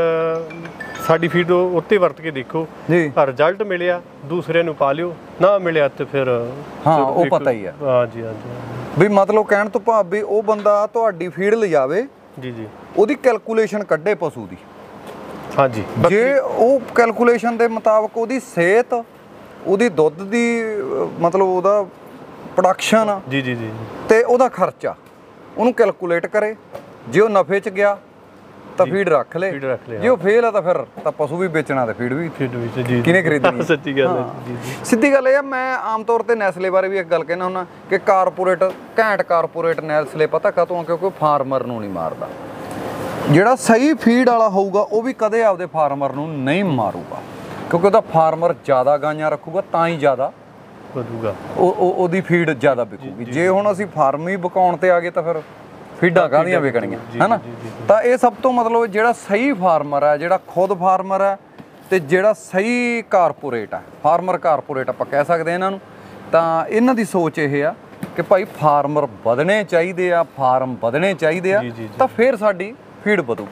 ਸਾਡੀ ਫੀਡ ਉੱਤੇ ਵਰਤ ਕੇ ਦੇਖੋ। ਜੀ, ਰਿਜ਼ਲਟ ਮਿਲਿਆ ਦੂਸਰੇ ਨੂੰ ਪਾ ਲਿਓ, ਨਾ ਮਿਲਿਆ ਤੇ ਫਿਰ ਹਾਂ ਉਹ ਪਤਾ ਹੀ ਆ। ਹਾਂ ਜੀ ਹਾਂ ਜੀ। ਵੀ ਮਤਲਬ ਕਹਿਣ ਤੋਂ ਭਾਵ ਵੀ ਉਹ ਬੰਦਾ ਤੁਹਾਡੀ ਫੀਡ ਲਿਜਾਵੇ, ਜੀ ਜੀ, ਉਹਦੀ ਕੈਲਕੂਲੇਸ਼ਨ ਕੱਢੇ ਪਸ਼ੂ ਦੀ। ਹਾਂਜੀ, ਜੇ ਉਹ ਕੈਲਕੂਲੇਸ਼ਨ ਦੇ ਮੁਤਾਬਕ ਉਹਦੀ ਸਿਹਤ, ਉਹਦੀ ਦੁੱਧ ਦੀ ਮਤਲਬ ਉਹਦਾ ਪ੍ਰੋਡਕਸ਼ਨ ਜੀ ਜੀ ਜੀ ਤੇ ਉਹਦਾ ਖਰਚਾ ਉਹਨੂੰ ਕੈਲਕੂਲੇਟ ਕਰੇ। ਜੇ ਉਹ ਨਫੇ 'ਚ ਗਿਆ ਤਾਂ ਫੀਡ ਰੱਖ ਲੇ, ਜੇ ਉਹ ਫੇਲ ਆ ਤਾਂ ਫਿਰ ਤਾਂ ਪਸ਼ੂ ਵੀ ਵੇਚਣਾ ਤੇ ਫੀਡ ਵੀ ਜੀ ਕਿਹਨੇ ਖਰੀਦਣੀ? ਸੱਚੀ ਗੱਲ ਹੈ ਜੀ ਜੀ। ਸਿੱਧੀ ਗੱਲ ਇਹ ਆ, ਮੈਂ ਆਮ ਤੌਰ ਤੇ ਨੈਸਲੇ ਬਾਰੇ ਵੀ ਇੱਕ ਗੱਲ ਕਹਿਣਾ ਹੁੰਦਾ ਕਿ ਘੈਂਟ ਕਾਰਪੋਰੇਟ ਨੈਸਲੇ ਪਤਾ ਕਾਹਤੋਂ? ਕਿਉਂਕਿ ਫਾਰਮਰ ਨੂੰ ਨਹੀਂ ਮਾਰਦਾ। ਜਿਹੜਾ ਸਹੀ ਫੀਡ ਵਾਲਾ ਹੋਊਗਾ ਉਹ ਵੀ ਕਦੇ ਆਪਦੇ ਫਾਰਮਰ ਨੂੰ ਨਹੀਂ ਮਾਰੂਗਾ, ਕਿਉਂਕਿ ਉਹਦਾ ਫਾਰਮਰ ਜ਼ਿਆਦਾ ਗਾਈਆਂ ਰੱਖੂਗਾ ਤਾਂ ਹੀ ਜ਼ਿਆਦਾ ਵਧੂਗਾ, ਉਹਦੀ ਫੀਡ ਜ਼ਿਆਦਾ ਵਿਕੂਗੀ। ਜੇ ਹੁਣ ਅਸੀਂ ਫਾਰਮ ਹੀ ਬਕਾਉਣ ਤੇ ਆ ਗਏ ਤਾਂ ਫਿਰ ਫੀਡਾਂ ਕਾਹਦੀਆਂ ਵਿਕਣਗੀਆਂ, ਹੈ ਨਾ? ਤਾਂ ਇਹ ਸਭ ਤੋਂ ਮਤਲਬ ਜਿਹੜਾ ਸਹੀ ਫਾਰਮਰ ਹੈ, ਜਿਹੜਾ ਖੁਦ ਫਾਰਮਰ ਹੈ ਤੇ ਜਿਹੜਾ ਸਹੀ ਕਾਰਪੋਰੇਟ ਹੈ, ਫਾਰਮਰ ਕਾਰਪੋਰੇਟ ਆਪਾਂ ਕਹਿ ਸਕਦੇ ਇਹਨਾਂ ਨੂੰ, ਤਾਂ ਇਹਨਾਂ ਦੀ ਸੋਚ ਇਹ ਆ ਕਿ ਭਾਈ ਫਾਰਮਰ ਵਧਣੇ ਚਾਹੀਦੇ ਆ, ਫਾਰਮ ਵਧਣੇ ਚਾਹੀਦੇ ਆ, ਤਾਂ ਫਿਰ ਸਾਡੀ ਫੀਡ ਵਧੂ।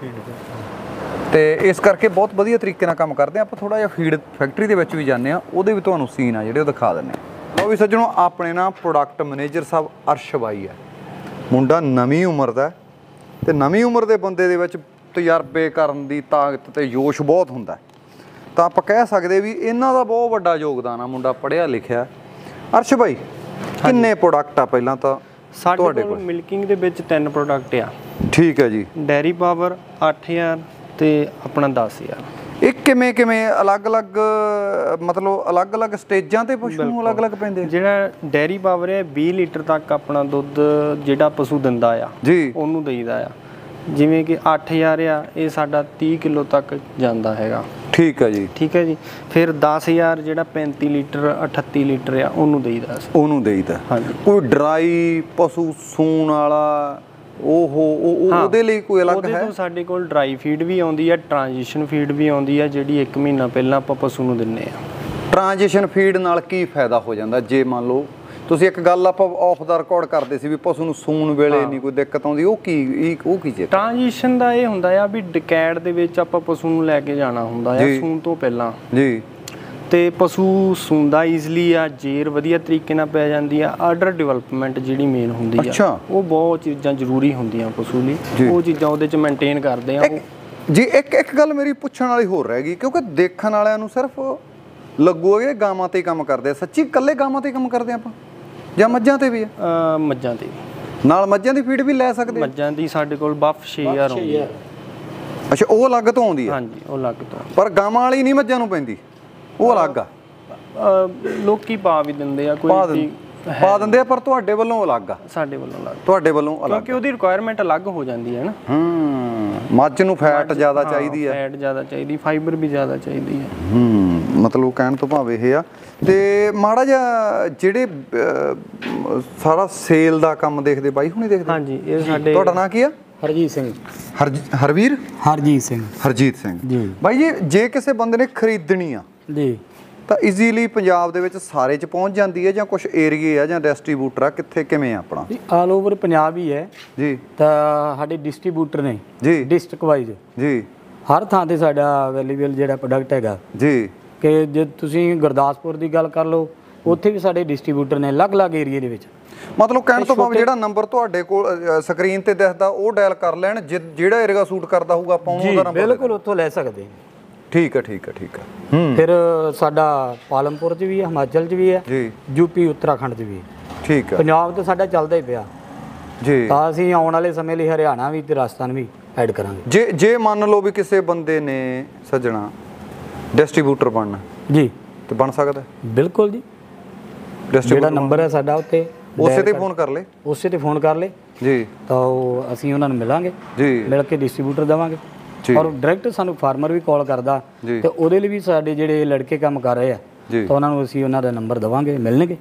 ਤੇ ਇਸ ਕਰਕੇ ਬਹੁਤ ਵਧੀਆ ਤਰੀਕੇ ਨਾਲ ਕੰਮ ਕਰਦੇ ਆ। ਆਪਾਂ ਥੋੜਾ ਜਿਹਾ ਫੀਡ ਫੈਕਟਰੀ ਦੇ ਵਿੱਚ ਵੀ ਜਾਂਦੇ ਆ, ਉਹਦੇ ਵੀ ਤੁਹਾਨੂੰ ਸੀਨ ਆ ਜਿਹੜੇ ਉਹ ਦਿਖਾ ਦਿੰਦੇ ਆ। ਉਹ ਵੀ ਸੱਜਣੋ, ਆਪਣੇ ਨਾਲ ਪ੍ਰੋਡਕਟ ਮੈਨੇਜਰ ਸਾਹਿਬ ਅਰਸ਼ ਬਾਈ ਹੈ। ਮੁੰਡਾ ਨਵੀਂ ਉਮਰ ਦਾ ਤੇ ਨਵੀਂ ਉਮਰ ਦੇ ਬੰਦੇ ਦੇ ਵਿੱਚ ਤਜਰਬੇ ਕਰਨ ਦੀ ਤਾਕਤ ਤੇ ਜੋਸ਼ ਬਹੁਤ ਹੁੰਦਾ, ਤਾਂ ਆਪਾਂ ਕਹਿ ਸਕਦੇ ਵੀ ਇਹਨਾਂ ਦਾ ਬਹੁਤ ਵੱਡਾ ਯੋਗਦਾਨ ਆ। ਮੁੰਡਾ ਪੜ੍ਹਿਆ ਲਿਖਿਆ। ਅਰਸ਼ ਬਾਈ, ਕਿੰਨੇ ਪ੍ਰੋਡਕਟ ਆ ਪਹਿਲਾਂ ਤਾਂ ਸਾਡੇ ਕੋਲ? ਮਿਲਕਿੰਗ ਦੇ ਵਿੱਚ 3 ਪ੍ਰੋਡਕਟ ਆ। ਠੀਕ ਹੈ ਜੀ। ਡੈਰੀ ਪਾਵਰ 8000 ਤੇ ਆਪਣਾ 10000। ਇਹ ਕਿਵੇਂ ਅਲੱਗ-ਅਲੱਗ ਮਤਲਬ ਅਲੱਗ-ਅਲੱਗ ਸਟੇਜਾਂ ਤੇ ਪਸ਼ੂ ਨੂੰ ਅਲੱਗ-ਅਲੱਗ ਪੈਂਦੇ? ਜਿਹੜਾ ਡੈਰੀ ਪਾਵਰ ਹੈ 20 ਲੀਟਰ ਤੱਕ ਆਪਣਾ ਦੁੱਧ ਜਿਹੜਾ ਪਸ਼ੂ ਦਿੰਦਾ ਆ ਜੀ, ਉਹਨੂੰ ਦੇਈਦਾ ਆ। ਜਿਵੇਂ ਕਿ 8000 ਆ, ਇਹ ਸਾਡਾ 30 ਕਿਲੋ ਤੱਕ ਜਾਂਦਾ ਹੈਗਾ। ਠੀਕ ਹੈ ਜੀ। ਠੀਕ ਹੈ ਜੀ। ਫਿਰ 10000 ਜਿਹੜਾ 35 ਲੀਟਰ 38 ਲੀਟਰ ਆ, ਉਹਨੂੰ ਦੇਈਦਾ। ਹਾਂਜੀ। ਕੋਈ ਡਰਾਈ ਪਸ਼ੂ ਸੂਣ ਵਾਲਾ ਉਹਦੇ ਲਈ ਕੋਈ ਅਲੱਗ ਹੈ? ਉਹਦੇ ਤੋਂ ਸਾਡੇ ਕੋਲ ਡਰਾਈ ਫੀਡ ਵੀ ਆਉਂਦੀ ਆ, ਟ੍ਰਾਂਜੀਸ਼ਨ ਫੀਡ ਵੀ ਆਉਂਦੀ ਆ, ਜਿਹੜੀ 1 ਮਹੀਨਾ ਪਹਿਲਾਂ ਆਪਾਂ ਪਸ਼ੂ ਨੂੰ ਦਿੰਨੇ ਆ। ਟ੍ਰਾਂਜੀਸ਼ਨ ਫੀਡ ਨਾਲ ਕੀ ਫਾਇਦਾ ਹੋ ਜਾਂਦਾ? ਜੇ ਮੰਨ ਲਓ ਤੁਸੀਂ ਇੱਕ ਗੱਲ ਆਪਾਂ ਆਫ ਦਾ ਰਿਕਾਰਡ ਕਰਦੇ ਸੀ ਵੀ ਪਸ਼ੂ ਨੂੰ ਸੂਣ ਵੇਲੇ ਨਹੀਂ ਕੋਈ ਦਿੱਕਤ ਆਉਂਦੀ, ਉਹ ਕੀ ਚੀਜ਼? ਟ੍ਰਾਂਜੀਸ਼ਨ ਦਾ ਇਹ ਹੁੰਦਾ ਆ ਵੀ ਡਿਕੈਡ ਦੇ ਵਿੱਚ ਆਪਾਂ ਪਸ਼ੂ ਨੂੰ ਲੈ ਕੇ ਜਾਣਾ ਹੁੰਦਾ ਆ ਸੂਣ ਤੋਂ ਪਹਿਲਾਂ ਜੀ, ਤੇ ਪਸ਼ੂ ਸੂੰਦਾ ਈਜ਼ਲੀ ਆ, ਜੇਰ ਵਧੀਆ ਤਰੀਕੇ ਨਾਲ ਪੈ ਜਾਂਦੀ ਆ। ਆਰਡਰ ਡਿਵੈਲਪਮੈਂਟ ਜਿਹੜੀ ਮੇਨ ਹੁੰਦੀ ਆ, ਉਹ ਬਹੁਤ ਚੀਜ਼ਾਂ ਜ਼ਰੂਰੀ ਹੁੰਦੀਆਂ ਪਸ਼ੂ ਲਈ, ਉਹ ਚੀਜ਼ਾਂ ਉਹਦੇ 'ਚ ਮੇਨਟੇਨ ਕਰਦੇ ਆ ਜੀ। ਇੱਕ ਗੱਲ ਮੇਰੀ ਪੁੱਛਣ ਵਾਲੀ ਹੋਰ ਰਹਿ ਗਈ, ਕਿਉਂਕਿ ਦੇਖਣ ਵਾਲਿਆਂ ਨੂੰ ਸਿਰਫ ਲੱਗੂਗਾ ਕਿ ਗਾਵਾਂ ਤੇ ਕੰਮ ਕਰਦੇ ਆ। ਸੱਚੀ ਇਕੱਲੇ ਗਾਵਾਂ ਤੇ ਕੰਮ ਕਰਦੇ ਆਪਾਂ ਜਾਂ ਮੱਝਾਂ ਤੇ ਵੀ ਆ? ਮੱਝਾਂ ਤੇ ਵੀ। ਨਾਲ ਮੱਝਾਂ ਦੀ ਫੀਡ ਵੀ ਲੈ ਸਕਦੇ? ਮੱਝਾਂ ਦੀ ਸਾਡੇ ਕੋਲ ਬਫ 6000 ਆਉਂਦੀ ਹੈ। ਅੱਛਾ, ਉਹ ਅਲੱਗ ਤੋਂ ਆਉਂਦੀ ਹੈ? ਹਾਂਜੀ, ਉਹ ਅਲੱਗ ਤੋਂ। ਪਰ ਗਾਵਾਂ ਵਾਲੀ ਨਹੀਂ ਮੱਝਾਂ ਨੂੰ ਪੈਂਦੀ, ਉਹ ਅਲੱਗ ਆ? ਲੋਕੀ ਪਾ ਵੀ ਦਿੰਦੇ ਆ, ਕੋਈ ਪਾ ਦਿੰਦੇ ਆ, ਪਰ ਤੁਹਾਡੇ ਵੱਲੋਂ ਅਲੱਗ ਆ? ਸਾਡੇ ਵੱਲੋਂ ਅਲੱਗ। ਤੁਹਾਡੇ ਵੱਲੋਂ ਅਲੱਗ, ਕਿਉਂਕਿ ਉਹਦੀ ਰਿਕੁਆਇਰਮੈਂਟ ਅਲੱਗ ਹੋ ਜਾਂਦੀ ਹੈ ਨਾ। ਮੱਝ ਨੂੰ ਫੈਟ ਜ਼ਿਆਦਾ ਚਾਹੀਦੀ ਆ, ਫੈਟ ਜ਼ਿਆਦਾ ਚਾਹੀਦੀ, ਫਾਈਬਰ ਵੀ ਜ਼ਿਆਦਾ ਚਾਹੀਦੀ ਆ। ਮਤਲਬ ਕਹਿਣ ਤੋਂ ਭਾਵ ਇਹ ਆ। ਤੇ ਮਾੜਾ ਜਿਹਾ ਜਿਹੜੇ ਸਾਰਾ ਸੇਲ ਦਾ ਕੰਮ ਦੇਖਦੇ ਬਾਈ ਹੁਣੀ ਦੇਖਦੇ? ਹਾਂਜੀ, ਇਹ ਸਾਡੇ। ਤੁਹਾਡਾ ਨਾਂ ਕੀ ਆ? ਹਰਜੀਤ ਸਿੰਘ। ਹਰਵੀਰ? ਹਰਜੀਤ ਸਿੰਘ ਜੀ ਬਾਈ ਜੀ। ਜੇ ਕਿਸੇ ਬੰਦੇ ਨੇ ਖਰੀਦਣੀ ਆ ਜੀ ਤਾਂ ਈਜ਼ੀਲੀ ਪੰਜਾਬ ਦੇ ਵਿੱਚ ਸਾਰੇ ਚ ਪਹੁੰਚ ਜਾਂਦੀ ਹੈ ਜਾਂ ਕੁਝ ਏਰੀਏ ਆ ਜਾਂ ਡਿਸਟ੍ਰੀਬਿਊਟਰ ਆ, ਕਿੱਥੇ ਕਿਵੇਂ ਆ ਆਪਣਾ? ਆਲ ਓਵਰ ਪੰਜਾਬ ਹੀ ਹੈ ਜੀ। ਤਾਂ ਸਾਡੇ ਡਿਸਟ੍ਰੀਬਿਊਟਰ ਨੇ ਜੀ ਡਿਸਟ੍ਰਿਕਟ ਵਾਈਜ਼ ਜੀ ਹਰ ਥਾਂ ਤੇ ਸਾਡਾ ਅਵੇਲੇਬਲ ਜਿਹੜਾ ਪ੍ਰੋਡਕਟ ਹੈਗਾ। ਜੀ। ਕਿ ਜੇ ਤੁਸੀਂ ਗੁਰਦਾਸਪੁਰ ਦੀ ਗੱਲ ਕਰ ਲਓ, ਉੱਥੇ ਵੀ ਸਾਡੇ ਡਿਸਟ੍ਰੀਬਿਊਟਰ ਨੇ ਅਲੱਗ-ਅਲੱਗ ਏਰੀਏ ਦੇ ਵਿੱਚ। ਮਤਲਬ ਕਹਿਣ ਤੋਂ ਭਾਵ ਜਿਹੜਾ ਨੰਬਰ ਤੁਹਾਡੇ ਕੋਲ ਸਕਰੀਨ ਤੇ ਦਿਖਦਾ ਉਹ ਡਾਇਲ ਕਰ ਲੈਣ, ਜਿਹੜਾ ਏਰੀਆ ਸੂਟ ਕਰਦਾ ਹੋਊਗਾ ਆਪਾਂ ਉਹਦਾ ਨੰਬਰ ਬਿਲਕੁਲ ਉੱਥੋਂ ਲੈ ਸਕਦੇ। ਠੀਕ ਹੈ ਠੀਕ ਹੈ ਠੀਕ ਹੈ। ਫਿਰ ਸਾਡਾ ਪਾਲਮਪੁਰ 'ਚ ਵੀ ਹੈ, ਹਿਮਾਚਲ 'ਚ ਵੀ ਹੈ ਜੀ, ਯੂਪੀ ਉੱਤਰਾਖੰਡ 'ਚ ਵੀ ਹੈ। ਠੀਕ ਹੈ। ਪੰਜਾਬ ਤੇ ਸਾਡਾ ਚੱਲਦਾ ਹੀ ਪਿਆ ਜੀ। ਤਾਂ ਅਸੀਂ ਆਉਣ ਵਾਲੇ ਸਮੇਂ ਲਈ ਹਰਿਆਣਾ ਵੀ ਤੇ ਰਾਜਸਥਾਨ ਵੀ ਐਡ ਕਰਾਂਗੇ। ਜੇ ਮੰਨ ਲਓ ਵੀ ਕਿਸੇ ਬੰਦੇ ਨੇ ਸੱਜਣਾ ਡਿਸਟ੍ਰੀਬਿਊਟਰ ਬਣਨਾ ਜੀ ਤੇ ਬਣ ਸਕਦਾ? ਬਿਲਕੁਲ ਜੀ। ਜਿਹੜਾ ਨੰਬਰ ਹੈ ਸਾਡਾ ਉੱਤੇ ਉਸੇ ਤੇ ਫੋਨ ਕਰ ਲੈ, ਉਸੇ ਤੇ ਫੋਨ ਕਰ ਲੈ ਜੀ, ਤਾਂ ਉਹ ਅਸੀਂ ਉਹਨਾਂ ਨੂੰ ਮਿਲਾਂਗੇ, ਜੀ, ਮਿਲ ਕੇ ਡਿਸਟ੍ਰੀਬਿਊਟਰ ਦੇਵਾਂਗੇ। ਔਰ ਡਾਇਰੈਕਟ ਸਾਨੂੰ ਫਾਰਮਰ ਵੀ ਕਾਲ ਕਰਦਾ ਤੇ ਉਹਦੇ ਲਈ ਵੀ ਸਾਡੇ ਜਿਹੜੇ ਲੜਕੇ ਕੰਮ ਕਰ ਰਹੇ ਆ ਤਾਂ ਉਹਨਾਂ ਨੂੰ ਅਸੀਂ ਉਹਨਾਂ ਦਾ ਨੰਬਰ ਦੇਵਾਂਗੇ, ਮਿਲਣਗੇ।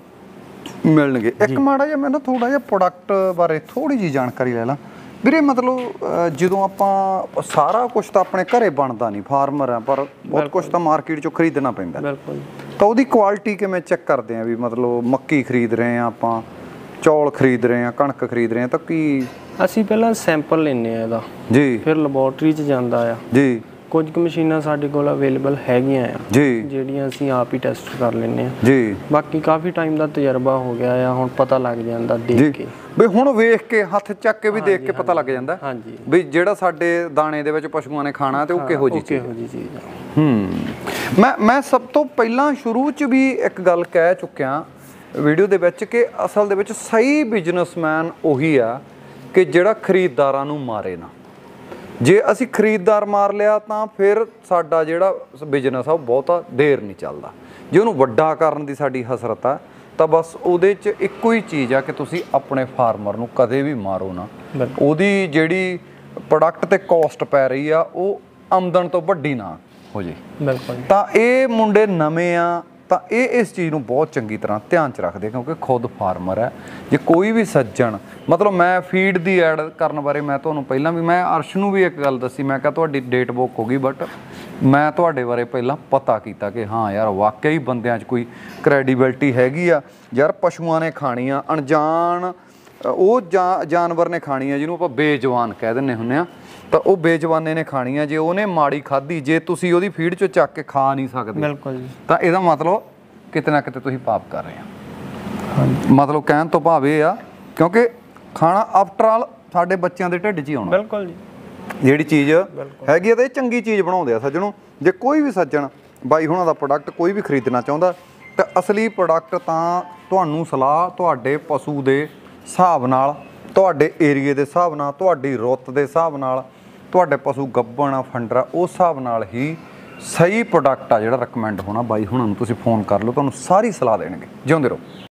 ਇੱਕ ਮਾੜਾ ਜਿਹਾ ਮੈਂ ਨਾ ਥੋੜਾ ਜਿਹਾ ਪ੍ਰੋਡਕਟ ਬਾਰੇ ਥੋੜੀ ਜਿਹੀ ਜਾਣਕਾਰੀ ਲੈ ਲਾਂ ਵੀਰੇ। ਮਤਲਬ ਜਦੋਂ ਆਪਾਂ ਸਾਰਾ ਕੁਝ ਤਾਂ ਆਪਣੇ ਘਰੇ ਬਣਦਾ ਨਹੀਂ, ਫਾਰਮਰ ਆ, ਪਰ ਬਹੁਤ ਕੁਝ ਤਾਂ ਮਾਰਕੀਟ ਚੋਂ ਖਰੀਦਣਾ ਪੈਂਦਾ। ਬਿਲਕੁਲ। ਤਾਂ ਉਹਦੀ ਕੁਆਲਿਟੀ ਕਿਵੇਂ ਚੈੱਕ ਕਰਦੇ ਆ? ਵੀ ਮਤਲਬ ਮੱਕੀ ਖਰੀਦ ਰਹੇ ਆ ਆਪਾਂ, ਚੌਲ ਖਰੀਦ ਰਹੇ ਆ, ਕਣਕ ਖਰੀਦ ਰਹੇ ਆ, ਤਾਂ ਕੀ? ਅਸੀਂ ਪਹਿਲਾਂ ਸੈਂਪਲ ਲੈਂਦੇ ਆ ਇਹਦਾ ਜੀ, ਫਿਰ ਲੈਬੋਰਟਰੀ 'ਚ ਜਾਂਦਾ ਆ ਜੀ। ਕੁਝ ਕੁ ਮਸ਼ੀਨਾਂ ਸਾਡੇ ਕੋਲ ਅਵੇਲੇਬਲ ਹੈਗੀਆਂ ਆ ਜੀ, ਜਿਹੜੀਆਂ ਅਸੀਂ ਆਪ ਹੀ ਟੈਸਟ ਕਰ ਲੈਂਦੇ ਆ ਜੀ। ਬਾਕੀ ਕਾਫੀ ਟਾਈਮ ਦਾ ਤਜਰਬਾ ਹੋ ਗਿਆ ਆ, ਹੁਣ ਪਤਾ ਲੱਗ ਜਾਂਦਾ ਦੇਖ ਕੇ। ਵੀ ਹੁਣ ਵੇਖ ਕੇ ਹੱਥ ਚੱਕ ਕੇ ਵੀ ਦੇਖ ਕੇ ਪਤਾ ਲੱਗ ਜਾਂਦਾ ਹਾਂਜੀ ਵੀ ਜਿਹੜਾ ਸਾਡੇ ਦਾਣੇ ਦੇ ਵਿੱਚ ਪਸ਼ੂਆਂ ਨੇ ਖਾਣਾ ਤੇ ਉਹ ਕਿਹੋ ਜਿਹੀ ਚੀਜ਼ ਆ। ਮੈਂ ਸਭ ਤੋਂ ਪਹਿਲਾਂ ਸ਼ੁਰੂ 'ਚ ਵੀ ਇੱਕ ਗੱਲ ਕਹਿ ਚੁੱਕਿਆ ਵੀਡੀਓ ਦੇ ਵਿੱਚ ਕਿ ਅਸਲ ਦੇ ਵਿੱਚ ਸਹੀ ਬਿਜ਼ਨਸਮੈਨ ਉਹੀ ਆ ਕਿ ਜਿਹੜਾ ਖਰੀਦਦਾਰਾਂ ਨੂੰ ਮਾਰੇ ਨਾ। ਜੇ ਅਸੀਂ ਖਰੀਦਦਾਰ ਮਾਰ ਲਿਆ ਤਾਂ ਫਿਰ ਸਾਡਾ ਜਿਹੜਾ ਬਿਜ਼ਨਸ ਆ ਉਹ ਬਹੁਤਾ ਦੇਰ ਨਹੀਂ ਚੱਲਦਾ। ਜੇ ਉਹਨੂੰ ਵੱਡਾ ਕਰਨ ਦੀ ਸਾਡੀ ਹਸਰਤ ਆ ਤਾਂ ਬਸ ਉਹਦੇ 'ਚ ਇੱਕੋ ਹੀ ਚੀਜ਼ ਆ ਕਿ ਤੁਸੀਂ ਆਪਣੇ ਫਾਰਮਰ ਨੂੰ ਕਦੇ ਵੀ ਮਾਰੋ ਨਾ। ਉਹਦੀ ਜਿਹੜੀ ਪ੍ਰੋਡਕਟ ਤੇ ਕਾਸਟ ਪੈ ਰਹੀ ਆ ਉਹ ਆਮਦਨ ਤੋਂ ਵੱਡੀ ਨਾ ਹੋ ਜੇ। ਬਿਲਕੁਲ। ਤਾਂ ਇਹ ਮੁੰਡੇ ਨਵੇਂ ਆ ਤਾਂ ਇਹ ਇਸ ਚੀਜ਼ ਨੂੰ ਬਹੁਤ ਚੰਗੀ ਤਰ੍ਹਾਂ ਧਿਆਨ 'ਚ ਰੱਖਦੇ ਕਿਉਂਕਿ ਖੁਦ ਫਾਰਮਰ ਹੈ। ਜੇ ਕੋਈ ਵੀ ਸੱਜਣ ਮਤਲਬ ਮੈਂ ਫੀਡ ਦੀ ਐਡ ਕਰਨ ਬਾਰੇ ਮੈਂ ਤੁਹਾਨੂੰ ਪਹਿਲਾਂ ਵੀ ਮੈਂ ਅਰਸ਼ ਨੂੰ ਵੀ ਇੱਕ ਗੱਲ ਦੱਸੀ, ਮੈਂ ਕਿਹਾ ਤੁਹਾਡੀ ਡੇਟ ਬੁੱਕ ਹੋ ਗਈ ਬਟ ਮੈਂ ਤੁਹਾਡੇ ਬਾਰੇ ਪਹਿਲਾਂ ਪਤਾ ਕੀਤਾ ਕਿ ਹਾਂ ਯਾਰ ਵਾਕਈ ਬੰਦਿਆਂ 'ਚ ਕੋਈ ਕ੍ਰੈਡੀਬਿਲਟੀ ਹੈਗੀ ਆ। ਯਾਰ ਪਸ਼ੂਆਂ ਨੇ ਖਾਣੀ ਆ, ਅਣਜਾਣ ਉਹ ਜਾਨਵਰ ਨੇ ਖਾਣੀ ਆ ਜਿਹਨੂੰ ਆਪਾਂ ਬੇਜਵਾਨ ਕਹਿ ਦਿੰਦੇ ਹੁੰਦੇ ਆ, ਤਾਂ ਉਹ ਬੇਜਵਾਨੇ ਨੇ ਖਾਣੀ ਆ। ਜੇ ਉਹਨੇ ਮਾੜੀ ਖਾਧੀ, ਜੇ ਤੁਸੀਂ ਉਹਦੀ ਫੀਡ 'ਚੋਂ ਚੱਕ ਕੇ ਖਾ ਨਹੀਂ ਸਕਦੇ ਬਿਲਕੁਲ ਜੀ, ਤਾਂ ਇਹਦਾ ਮਤਲਬ ਕਿਤੇ ਨਾ ਕਿਤੇ ਤੁਸੀਂ ਪਾਪ ਕਰ ਰਹੇ ਆ। ਮਤਲਬ ਕਹਿਣ ਤੋਂ ਭਾਵ ਇਹ ਆ ਕਿਉਂਕਿ ਖਾਣਾ ਆਫਟਰ ਆਲ ਸਾਡੇ ਬੱਚਿਆਂ ਦੇ ਢਿੱਡ 'ਚ ਹੀ ਆਉਣਾ। ਬਿਲਕੁਲ ਜੀ। ਜਿਹੜੀ ਚੀਜ਼ ਹੈਗੀ ਆ ਤਾਂ ਇਹ ਚੰਗੀ ਚੀਜ਼ ਬਣਾਉਂਦੇ ਆ ਸੱਜਣੋ। ਜੇ ਕੋਈ ਵੀ ਸੱਜਣ ਬਾਈ ਹੁਣਾਂ ਦਾ ਪ੍ਰੋਡਕਟ ਕੋਈ ਵੀ ਖਰੀਦਣਾ ਚਾਹੁੰਦਾ ਤਾਂ ਅਸਲੀ ਪ੍ਰੋਡਕਟ ਤਾਂ ਤੁਹਾਨੂੰ ਸਲਾਹ ਤੁਹਾਡੇ ਪਸ਼ੂ ਦੇ ਹਿਸਾਬ ਨਾਲ, ਤੁਹਾਡੇ ਏਰੀਏ ਦੇ ਹਿਸਾਬ ਨਾਲ, ਤੁਹਾਡੀ ਰੁੱਤ ਦੇ ਹਿਸਾਬ ਨਾਲ, ਤੁਹਾਡੇ ਪਸ਼ੂ ਗੱਭਣ ਆ ਫੰਡਰਾ ਉਸ ਹਿਸਾਬ ਨਾਲ ਹੀ ਸਹੀ ਪ੍ਰੋਡਕਟ ਆ ਜਿਹੜਾ ਰეკਮੈਂਡ ਹੋਣਾ। ਬਾਈ ਹੁਣਾਂ ਨੂੰ ਤੁਸੀਂ ਫੋਨ ਕਰ ਲਓ, ਤੁਹਾਨੂੰ ਸਾਰੀ ਸਲਾਹ ਦੇਣਗੇ। ਜਿਉਂਦੇ ਰਹੋ।